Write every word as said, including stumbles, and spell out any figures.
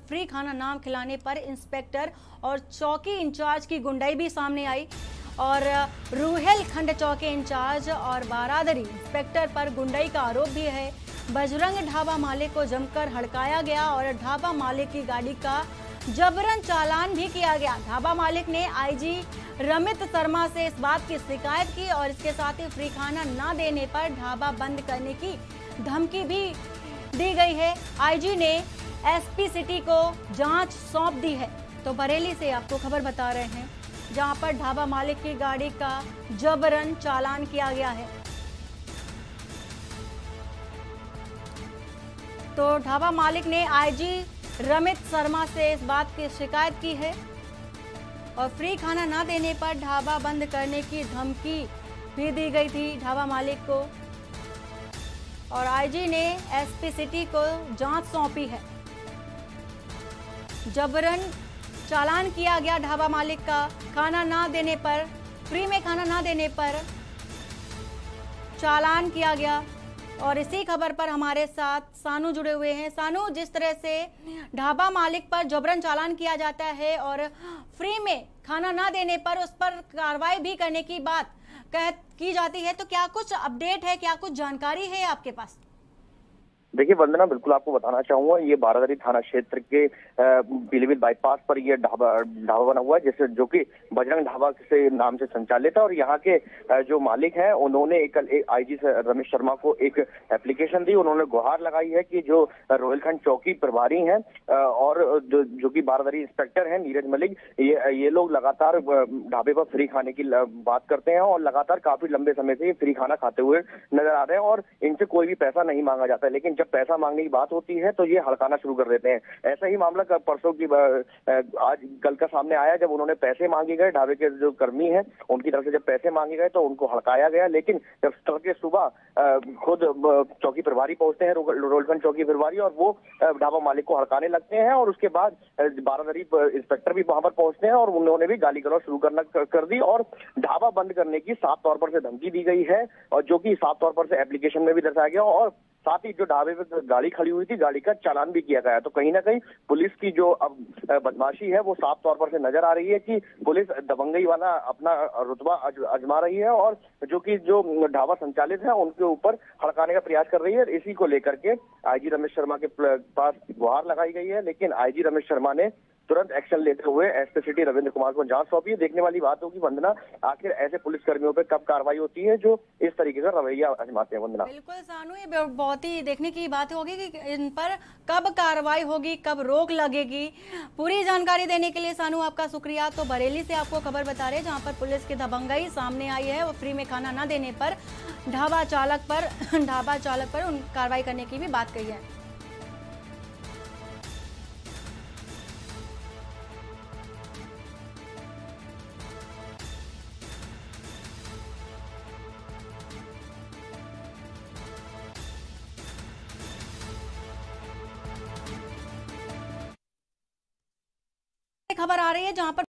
Free खाना ना खिलाने पर इंस्पेक्टर और चौकी इंचार्ज की गुंडाई भी सामने आई और रूहेल खंड चौकी इंचार्ज और बारादरी इंस्पेक्टर पर गुंडाई का आरोप भी है। बजरंग ढाबा मालिक को जमकर हड़काया गया और ढाबा मालिक की गाड़ी का जबरन चालान भी किया गया। ढाबा मालिक ने आईजी रमित शर्मा से इस बात की शिकायत की और इसके साथ ही फ्री खाना ना देने पर ढाबा बंद करने की धमकी भी दी गई है। आईजी ने एसपी सिटी को जांच सौंप दी है। तो बरेली से आपको खबर बता रहे हैं, जहां पर ढाबा मालिक की गाड़ी का जबरन चालान किया गया है। तो ढाबा मालिक ने आईजी रमित शर्मा से इस बात की शिकायत की है और फ्री खाना ना देने पर ढाबा बंद करने की धमकी भी दी गई थी ढाबा मालिक को और आईजी ने एसपी सिटी को जांच सौंपी है। जबरन चालान किया गया ढाबा मालिक का, खाना ना देने पर, फ्री में खाना ना देने पर चालान किया गया। और इसी खबर पर हमारे साथ सानू जुड़े हुए हैं। सानू, जिस तरह से ढाबा मालिक पर जबरन चालान किया जाता है और फ्री में खाना ना देने पर उस पर कार्रवाई भी करने की बात कह की जाती है, तो क्या कुछ अपडेट है, क्या कुछ जानकारी है आपके पास? देखिए वंदना, बिल्कुल आपको बताना चाहूंगा, ये बारादरी थाना क्षेत्र के पीलीभीत बाईपास पर ये ढाबा ढाबा बना हुआ है, जिसे जो कि बजरंग ढाबा से नाम से संचालित है। और यहाँ के जो मालिक हैं उन्होंने एक, एक आईजी रमेश शर्मा को एक एप्लीकेशन दी। उन्होंने गुहार लगाई है कि जो रोहिलखंड चौकी प्रभारी हैं और जो, जो कि बारादरी इंस्पेक्टर हैं नीरज मलिक, ये ये लोग लगातार ढाबे पर फ्री खाने की बात करते हैं और लगातार काफी लंबे समय से ये फ्री खाना खाते हुए नजर आ रहे हैं और इनसे कोई भी पैसा नहीं मांगा जाता है। लेकिन जब पैसा मांगने की बात होती है तो ये हड़काना शुरू कर देते हैं। ऐसा ही मामला परसों की आज कल का सामने आया, जब उन्होंने पैसे मांगे गए, ढाबे के जो कर्मी हैं उनकी तरफ से जब पैसे मांगे गए तो उनको हड़काया गया। लेकिन जब तड़के सुबह खुद चौकी प्रभारी पहुंचते हैं, रोहिलखंड चौकी प्रभारी, और वो ढाबा मालिक को हड़काने लगते हैं और उसके बाद बारादरी इंस्पेक्टर भी वहां पर पहुंचते हैं और उन्होंने भी गाली गलौज शुरू करना कर दी और ढाबा बंद करने की साफ तौर पर से धमकी दी गई है, और जो कि साफ तौर पर से एप्लीकेशन में भी दर्शाया गया और साथ ही जो ढाबे पे गाड़ी खड़ी हुई थी, गाड़ी का चालान भी किया गया। तो कहीं ना कहीं पुलिस की जो अब बदमाशी है वो साफ तौर पर से नजर आ रही है कि पुलिस दबंगई वाला अपना रुतबा आजमा रही है और जो कि जो ढाबा संचालित है उनके ऊपर हड़काने का प्रयास कर रही है। इसी को लेकर के आईजी रमेश शर्मा के पास गुहार लगाई गई है, लेकिन आईजी रमेश शर्मा ने तुरंत एक्शन लेते हुए एसपी सिटी रविंद्र कुमार को जांच सौंपी है। देखने वाली बात होगी वंदना, आखिर ऐसे पुलिस कर्मियों पर कब कार्रवाई होती है जो इस तरीके का रवैया आजमाते हैं। वंदना, बिल्कुल सानू, ये बहुत ही देखने की बात होगी कि इन पर कब कार्रवाई होगी, कब रोक लगेगी। पूरी जानकारी देने के लिए सानू आपका शुक्रिया। तो बरेली से आपको खबर बता रहे, जहाँ पर पुलिस की दबंगई सामने आई है और फ्री में खाना न देने पर ढाबा चालक पर ढाबा चालक पर उन कार्रवाई करने की भी बात कही है। खबर आ रही है जहां पर